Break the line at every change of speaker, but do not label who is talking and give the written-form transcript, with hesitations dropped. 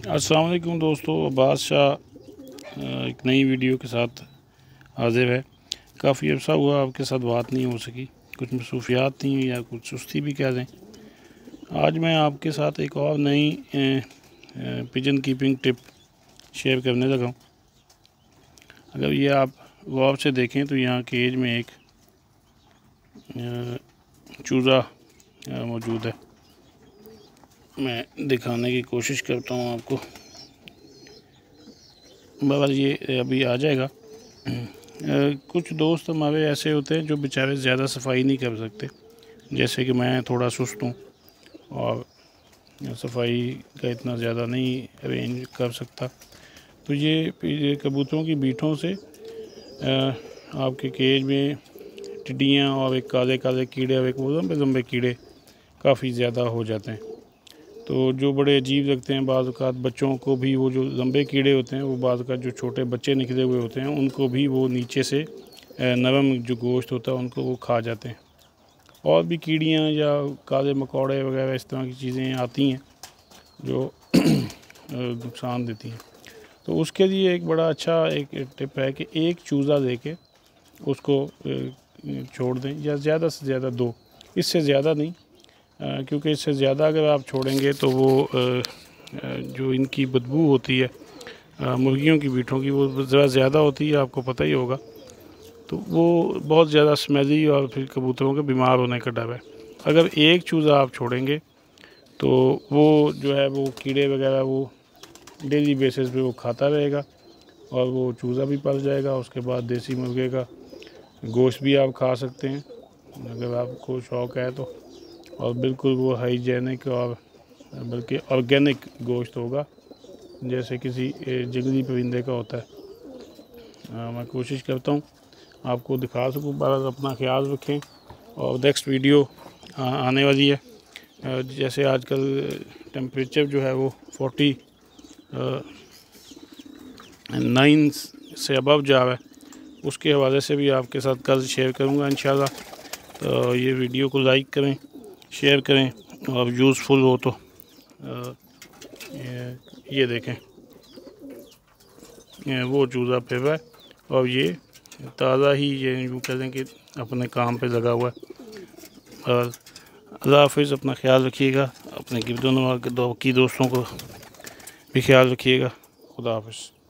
अस्सलाम वालेकुम दोस्तों, अब्बास शाह एक नई वीडियो के साथ हाजिर है। काफ़ी अर्सा हुआ आपके साथ बात नहीं हो सकी, कुछ मसरूफियात थी या कुछ सुस्ती भी कह दें। आज मैं आपके साथ एक और नई पिजन कीपिंग टिप शेयर करने लगा हूँ। अगर ये आप गौर से देखें तो यहाँ केज में एक चूज़ा मौजूद है। मैं दिखाने की कोशिश करता हूँ आपको, बस ये अभी आ जाएगा। कुछ दोस्त हमारे ऐसे होते हैं जो बेचारे ज़्यादा सफाई नहीं कर सकते, जैसे कि मैं थोड़ा सुस्त हूँ और सफाई का इतना ज़्यादा नहीं अरेंज कर सकता। तो ये कबूतरों की बीठों से आपके केज में टिड्डियाँ और एक काले काले कीड़े और एक लंबे लंबे कीड़े काफ़ी ज़्यादा हो जाते हैं। तो जो बड़े अजीब लगते हैं, बाज़ औक़ात बच्चों को भी वो जो लंबे कीड़े होते हैं वो बाज़ औक़ात जो छोटे बच्चे निकले हुए होते हैं उनको भी वो नीचे से नरम जो गोश्त होता है उनको वो खा जाते हैं। और भी कीड़ियाँ या काले मकोड़े वगैरह इस तरह की चीज़ें आती हैं जो नुकसान देती हैं। तो उसके लिए एक बड़ा अच्छा एक टिप है कि एक चूज़ा लेके उसको छोड़ दें, या ज़्यादा से ज़्यादा 2, इससे ज़्यादा नहीं, क्योंकि इससे ज़्यादा अगर आप छोड़ेंगे तो वो जो इनकी बदबू होती है मुर्गियों की बीठों की, वो ज़रा ज़्यादा होती है, आपको पता ही होगा। तो वो बहुत ज़्यादा स्मेली और फिर कबूतरों के बीमार होने का डर है। अगर एक चूज़ा आप छोड़ेंगे तो वो जो है वो कीड़े वगैरह वो डेली बेसिस पे वो खाता रहेगा और वो चूज़ा भी पल जाएगा। उसके बाद देसी मुर्गे का गोश्त भी आप खा सकते हैं अगर आपको शौक़ है तो, और बिल्कुल वो हाइजेनिक और बल्कि ऑर्गेनिक गोश्त होगा जैसे किसी जंगली परिंदे का होता है। मैं कोशिश करता हूँ आपको दिखा सकूँ। बस अपना ख्याल रखें और नेक्स्ट वीडियो आने वाली है। जैसे आजकल टेम्परेचर जो है वो 49 से अबव जा रहा है, उसके हवाले से भी आपके साथ कल शेयर करूँगा इंशाल्लाह। तो ये वीडियो को लाइक करें, शेयर करें और यूज़फुल हो तो ये देखें, वो चूज़ा फिर रहा है और ये ताज़ा ही ये यूँ कह लें कि अपने काम पे लगा हुआ है। और अल्लाह हाफ़िज़, अपना ख्याल रखिएगा, अपने गिरदोनों की दोस्तों को भी ख्याल रखिएगा। खुदा हाफ़िज़।